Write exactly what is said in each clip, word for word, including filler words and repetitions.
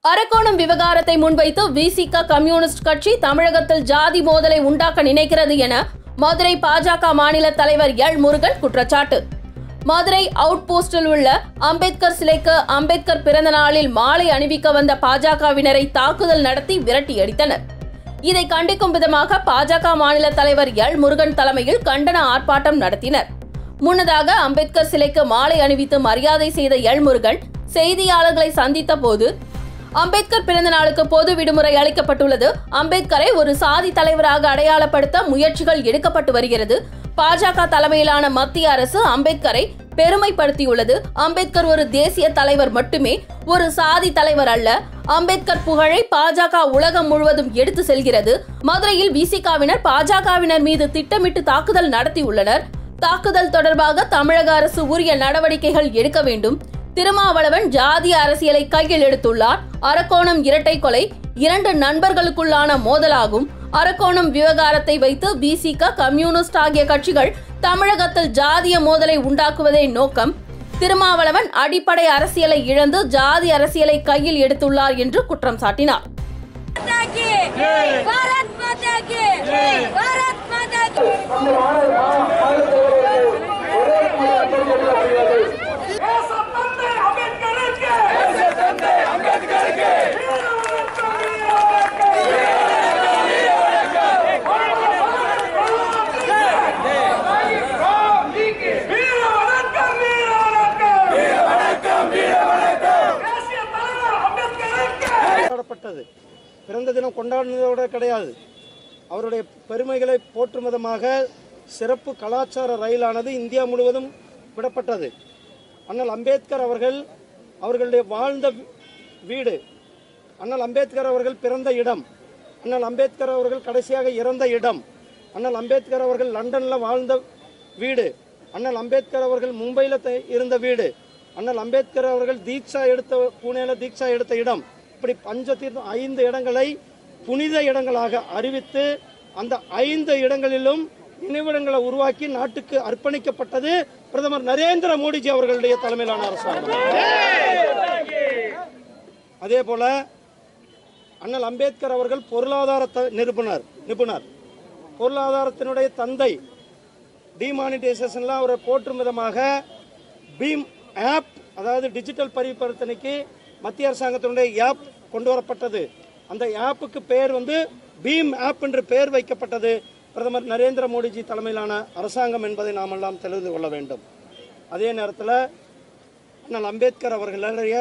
அரக்கோணம் விவகாரத்தை முன்வைத்து விசிக கம்யூனிஸ்ட் கட்சி தமிழகத்தில் ஜாதி மோதலை உண்டாக்க நினைக்கிறது என மதுரை பாஜக மாநில தலைவர் எல் முருகன் குற்றச்சாட்டு. மதுரை அவுட் போஸ்டில் உள்ள அம்பேத்கர் சிலைக்கு அம்பேத்கர் பிறந்த நாளில் மாலை அணிவிக்க வந்த பாஜகவினரை தாக்குதல் நடத்தி விரட்டி அடித்தனர். இதை கண்டிக்கும் விதமாக பாஜக மாநில தலைவர் எல் முருகன் தலைமையில் கண்டன ஆர்ப்பாட்டம் நடத்தினர். முன்னதாக அம்பேத்கர் சிலைக்கு மாலை அணிவித்து மரியாதை செய்த எல் முருகன் செய்தியாளர்களை சந்தித்த போது, அம்பேத்கர் பிறந்த நாளுக்கு பொது விடுமுறை அளிக்கப்பட்டுள்ளது. அம்பேத்கரை ஒரு சாதி தலைவராக அடையாளப்படுத்த முயற்சிகள் எடுக்கப்பட்டு வருகிறது. பாஜக தலைமையிலான மத்திய அரசு அம்பேத்கரை பெருமைப்படுத்தியுள்ளது. அம்பேத்கர் ஒரு தேசிய தலைவர் மட்டுமே, ஒரு சாதி தலைவர் அல்ல. அம்பேத்கர் புகழை பாஜக உலகம் முழுவதும் எடுத்து செல்கிறது. மதுரையில் விசிகாவினர் பாஜகவினர் மீது திட்டமிட்டு தாக்குதல் நடத்தியுள்ளனர். தாக்குதல் தொடர்பாக தமிழக அரசு உரிய நடவடிக்கைகள் எடுக்க வேண்டும். திருமாவளவன் ஜாதிய அரசியலை கையில் எடுத்துள்ளார். அரக்கோணம் இரட்டை கொலை இரண்டு நண்பர்களுக்குள்ளான மோதலாகும். அரக்கோணம் விவகாரத்தை வைத்து விசிக, கம்யூனிஸ்ட் ஆகிய கட்சிகள் தமிழகத்தில் ஜாதிய மோதலை உண்டாக்குவதே நோக்கம். திருமாவளவன் அடிப்படை அரசியலை இழந்து ஜாதி அரசியலை கையில் எடுத்துள்ளார் என்று குற்றம் சாட்டினார். பிறந்த தினம் கொண்டாடுவதோட கிடையாது. அவருடைய பெருமைகளை போற்றும் விதமாக சிறப்பு கலாச்சார ரயிலானது இந்தியா முழுவதும் விடப்பட்டது. அண்ணல் அம்பேத்கர் அவர்கள் அவர்களுடைய வாழ்ந்த வீடு, அண்ணல் அம்பேத்கர் அவர்கள் பிறந்த இடம், அண்ணல் அம்பேத்கர் அவர்கள் கடைசியாக இறந்த இடம், அண்ணல் அம்பேத்கர் அவர்கள் லண்டனில் வாழ்ந்த வீடு, அண்ணல் அம்பேத்கர் அவர்கள் மும்பையில் இருந்த வீடு, அண்ணல் அம்பேத்கர் அவர்கள் தீட்சா எடுத்த பூனேல தீட்சா எடுத்த இடம், இப்படி பஞ்சத்தீர்த்த ஐந்து இடங்களை புனித இடங்களாக அறிவித்து அந்த ஐந்து இடங்களிலும் நினைவிடங்களை உருவாக்கி நாட்டுக்கு அர்ப்பணிக்கப்பட்டது பிரதமர் நரேந்திர மோடிஜி அவர்களுடைய தலைமையிலான அரசாங்கம். அதே போல அண்ணல் அம்பேத்கர் அவர்கள் பொருளாதார நிபுணர் நிபுணர் பொருளாதாரத்தினுடைய தந்தை. டிமானிட்டைசேஷன்ல அவரை போற்றும் விதமாக பீம் ஆப், அதாவது டிஜிட்டல் பரிவர்த்தனைக்கு மத்திய அரசாங்கத்தினுடைய ஆப் கொண்டு வரப்பட்டது. அந்த ஆப்புக்கு பெயர் வந்து பீம் ஆப் என்று பெயர் வைக்கப்பட்டது பிரதமர் நரேந்திர மோடிஜி தலைமையிலான அரசாங்கம் என்பதை நாம் எல்லாம் தெரிந்து கொள்ள வேண்டும். அதே நேரத்தில் அண்ணல் அம்பேத்கர் அவர்களுடைய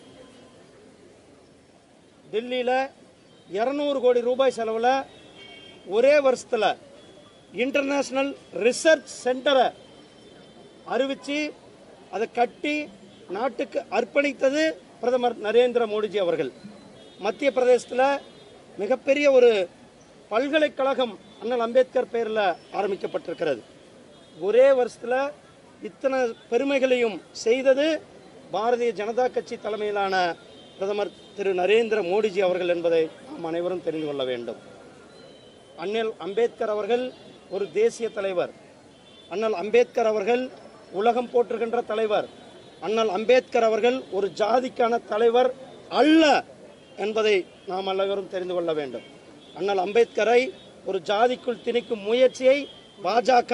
டெல்லியில் இருநூறு கோடி ரூபாய் செலவில் ஒரே வருஷத்தில் இன்டர்நேஷனல் ரிசர்ச் சென்டரை அறிவித்து அதை கட்டி நாட்டுக்கு அர்ப்பணித்தது பிரதமர் நரேந்திர மோடிஜி அவர்கள். மத்திய பிரதேசத்தில் மிகப்பெரிய ஒரு பல்கலைக்கழகம் அண்ணல் அம்பேத்கர் பெயரில் ஆரம்பிக்கப்பட்டிருக்கிறது. ஒரே வருஷத்தில் இத்தனை பெருமைகளையும் செய்தது பாரதிய ஜனதா கட்சி தலைமையிலான பிரதமர் திரு நரேந்திர மோடிஜி அவர்கள் என்பதை நாம் அனைவரும் தெரிந்து கொள்ள வேண்டும். அண்ணல் அம்பேத்கர் அவர்கள் ஒரு தேசிய தலைவர். அண்ணல் அம்பேத்கர் அவர்கள் உலகம் போற்றுகின்ற தலைவர். அண்ணல் அம்பேத்கர் அவர்கள் ஒரு ஜாதிக்கான தலைவர் அல்ல என்பதை நாம் அனைவரும் தெரிந்து கொள்ள வேண்டும். அண்ணல் அம்பேத்கரை ஒரு ஜாதிக்குள் திணிக்கும் முயற்சியை பாஜக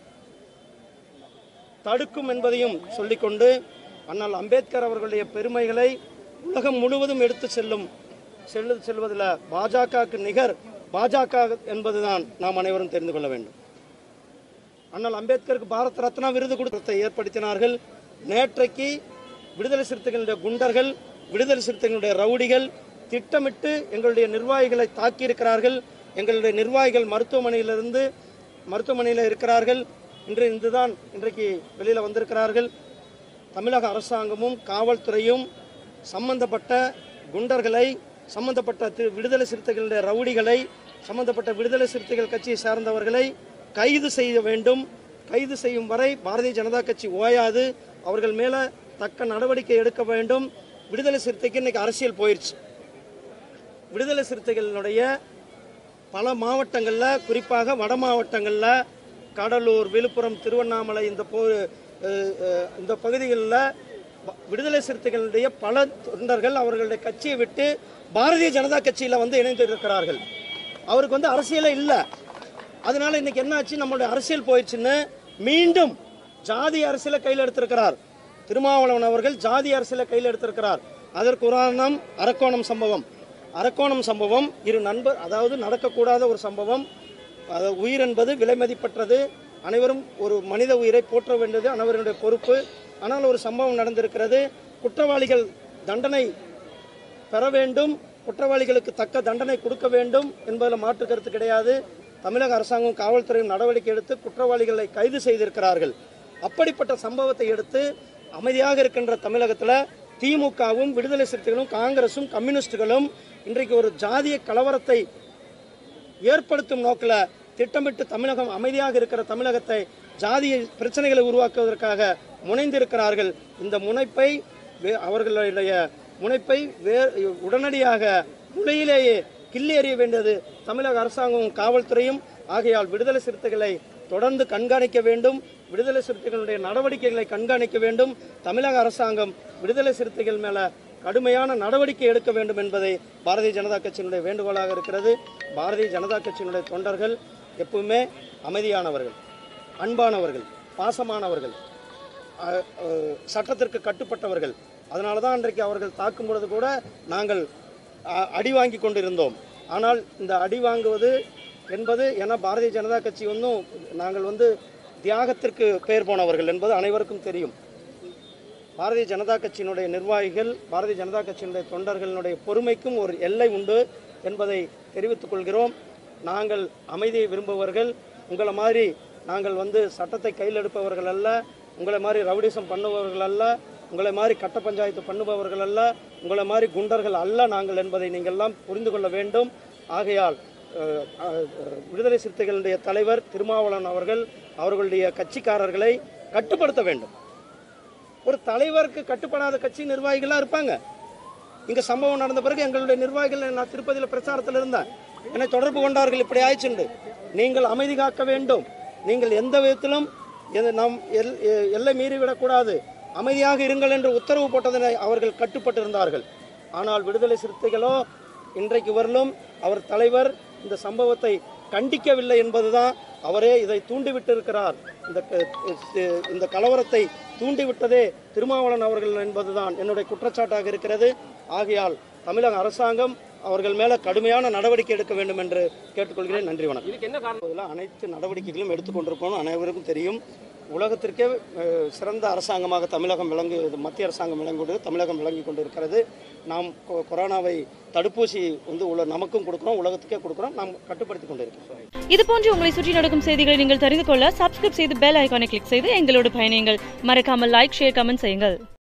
தடுக்கும் என்பதையும் சொல்லிக்கொண்டு, அண்ணல் அம்பேத்கர் அவர்களுடைய பெருமைகளை உலகம் முழுவதும் எடுத்து செல்லும் செல்லு செல்வதில் பாஜகவுக்கு நிகர் பாஜக என்பதுதான் நாம் அனைவரும் தெரிந்து கொள்ள வேண்டும். அண்ணல் அம்பேத்கருக்கு பாரத் ரத்னா விருது கொடுத்த ஏற்படுத்தினார்கள். நேற்றைக்கு விடுதலை சிறுத்தைகளுடைய குண்டர்கள், விடுதலை சிறுத்தைகளுடைய ரவுடிகள் திட்டமிட்டு எங்களுடைய நிர்வாகிகளை தாக்கியிருக்கிறார்கள். எங்களுடைய நிர்வாகிகள் மருத்துவமனையிலிருந்து மருத்துவமனையில் இருக்கிறார்கள். இன்று இன்றுதான் இன்றைக்கு வெளியில் வந்திருக்கிறார்கள். தமிழக அரசாங்கமும் காவல்துறையும் சம்பந்தப்பட்ட குண்டர்களை, சம்பந்தப்பட்ட விடுதலை சிறுத்தைகளுடைய ரவுடிகளை, சம்பந்தப்பட்ட விடுதலை சிறுத்தைகள் கட்சியை சார்ந்தவர்களை கைது செய்ய வேண்டும். கைது செய்யும் வரை பாரதிய ஜனதா கட்சி ஓயாது. அவர்கள் மேலே தக்க நடவடிக்கை எடுக்க வேண்டும். விடுதலை சிறுத்தைக்கு இன்னைக்கு அரசியல் போயிடுச்சு. விடுதலை சிறுத்தைகளுடைய பல மாவட்டங்களில், குறிப்பாக வட மாவட்டங்களில், கடலூர், விழுப்புரம், திருவண்ணாமலை இந்த போ இந்த பகுதிகளில் விடுதலை சிறுத்தைகளுடைய பல தொண்டர்கள் அவர்களுடைய கட்சியை விட்டு பாரதிய ஜனதா கட்சியில் வந்து இணைந்திருக்கிறார்கள். அவருக்கு வந்து அரசியலே இல்லை. அதனால இன்னைக்கு என்ன ஆச்சு, நம்மளுடைய அரசியல் போயிடுச்சுன்னு மீண்டும் ஜாதி அரசியலை கையில் எடுத்திருக்கிறார். திருமாவளவன் அவர்கள் ஜாதி அரசியலை கையில் எடுத்திருக்கிறார். அதற்கு உதாரணம் அரக்கோணம் சம்பவம். அரக்கோணம் சம்பவம் இரு நண்பர், அதாவது நடக்கக்கூடாத ஒரு சம்பவம். அதாவது உயிர் என்பது விலை மதிப்பற்றது, அனைவரும் ஒரு மனித உயிரை போற்ற வேண்டியது அனைவருடைய பொறுப்பு. ஆனால் ஒரு சம்பவம் நடந்திருக்கிறது. குற்றவாளிகள் தண்டனை பெற வேண்டும், குற்றவாளிகளுக்கு தக்க தண்டனை கொடுக்க வேண்டும் என்பதில் மாற்று கருத்து கிடையாது. தமிழக அரசாங்கம் காவல்துறையும் நடவடிக்கை எடுத்து குற்றவாளிகளை கைது செய்திருக்கிறார்கள். அப்படிப்பட்ட சம்பவத்தை எடுத்து அமைதியாக இருக்கின்ற தமிழகத்தில் திமுகவும் விடுதலை சிறுத்தைகளும் காங்கிரசும் கம்யூனிஸ்டுகளும் இன்றைக்கு ஒரு ஜாதிய கலவரத்தை ஏற்படுத்தும் நோக்கில் திட்டமிட்டு தமிழகம் அமைதியாக இருக்கிற தமிழகத்தை ஜாதிய பிரச்சனைகளை உருவாக்குவதற்காக முனைந்திருக்கிறார்கள். இந்த முனைப்பை அவர்களுடைய முனைப்பை வே உடனடியாக முளையிலேயே கிள்ளி எறிய வேண்டியது தமிழக அரசாங்கமும் காவல்துறையும். ஆகையால் விடுதலை சிறுத்தைகளை தொடர்ந்து கண்காணிக்க வேண்டும், விடுதலை சிறுத்தைகளுடைய நடவடிக்கைகளை கண்காணிக்க வேண்டும். தமிழக அரசாங்கம் விடுதலை சிறுத்தைகள் மேல கடுமையான நடவடிக்கை எடுக்க வேண்டும் என்பதை பாரதிய ஜனதா கட்சியினுடைய வேண்டுகோளாக இருக்கிறது. பாரதிய ஜனதா கட்சியினுடைய தொண்டர்கள் எப்பவுமே அமைதியானவர்கள், அன்பானவர்கள், பாசமானவர்கள், சட்டத்திற்கு கட்டுப்பட்டவர்கள். அதனால தான் இன்றைக்கு அவர்கள் தாக்கும் பொழுது கூட நாங்கள் அடி வாங்கி கொண்டிருந்தோம். ஆனால் இந்த அடி வாங்குவது என்பது ஏன்னா பாரதிய ஜனதா கட்சி ஒன்றும் நாங்கள் வந்து தியாகத்திற்கு பெயர் போனவர்கள் என்பது அனைவருக்கும் தெரியும். பாரதிய ஜனதா கட்சியினுடைய நிர்வாகிகள், பாரதிய ஜனதா கட்சியினுடைய தொண்டர்களுடைய பொறுமைக்கும் ஒரு எல்லை உண்டு என்பதை தெரிவித்துக் கொள்கிறோம். நாங்கள் அமைதியை விரும்புபவர்கள், உங்களை மாதிரி நாங்கள் வந்து சட்டத்தை கையில் எடுப்பவர்கள் அல்ல, உங்களை மாதிரி ரவுடிசம் பண்ணுபவர்கள் அல்ல, உங்களை மாதிரி கட்ட பஞ்சாயத்து பண்ணுபவர்கள் அல்ல, உங்களை மாதிரி குண்டர்கள் அல்ல நாங்கள் என்பதை நீங்கள் எல்லாம் புரிந்து கொள்ள வேண்டும். ஆகையால் விடுதலை சிறுத்தைகளுடைய தலைவர் திருமாவளவன் அவர்கள் அவர்களுடைய கட்சிக்காரர்களை கட்டுப்படுத்த வேண்டும். ஒரு தலைவருக்கு கட்டுப்படாத கட்சி நிர்வாகிகளாக இருப்பாங்க. இங்கே சம்பவம் நடந்த பிறகு எங்களுடைய நிர்வாகிகள், நான் திருப்பதியில் பிரச்சாரத்தில் இருந்தேன், என்னை தொடர்பு கொண்டார்கள், இப்படி ஆயிடுச்சுண்டு. நீங்கள் அமைதி காக்க வேண்டும், நீங்கள் எந்த விதத்திலும் நம் எல் எல்லை மீறிவிடக்கூடாது, அமைதியாக இருங்கள் என்று உத்தரவு போட்டதனை அவர்கள் கட்டுப்பட்டு இருந்தார்கள். ஆனால் விடுதலை சிறுத்தைகளோ இன்றைக்கு வரலும் அவர் தலைவர் இந்த சம்பவத்தை கண்டிக்கவில்லை என்பதுதான். அவரே இதை தூண்டிவிட்டு இருக்கிறார். இந்த இந்த கலவரத்தை தூண்டிவிட்டதே திருமாவளவன் அவர்கள் என்பதுதான் என்னுடைய குற்றச்சாட்டாக இருக்கிறது. ஆகையால் தமிழக அரசாங்கம் அவர்கள் மேல கடுமையான நடவடிக்கை எடுக்க வேண்டும் என்று கேட்டுக்கொள்கிறேன். நன்றி, வணக்கம். இதுக்கு என்ன காரணம்? அனைத்து நடவடிக்கைகளும் எடுத்துக்கொண்டிருப்போம், அனைவருக்கும் தெரியும். உலகத்திற்கே சிறந்த அரசாங்கமாக தமிழகம் விளங்கு மத்திய அரசாங்கம் விளங்குவது தமிழகம் விளங்கி கொண்டு இருக்கிறது. நாம் கொரோனாவை தடுப்பூசி வந்து உள்ள நமக்கும் கொடுக்கிறோம், உலகத்துக்கே கொடுக்கிறோம், நாம் கட்டுப்படுத்தி கொண்டு இருக்கிறோம். இது போன்று உங்களை சுற்றி நடக்கும் செய்திகளை நீங்கள் தெரிந்து கொள்ள சப்ஸ்கிரைப் செய்து பெல் ஐகானை கிளிக் செய்து எங்களோடு பயணியுங்கள். மறக்காமல் லைக், ஷேர், கமெண்ட் செய்யுங்கள்.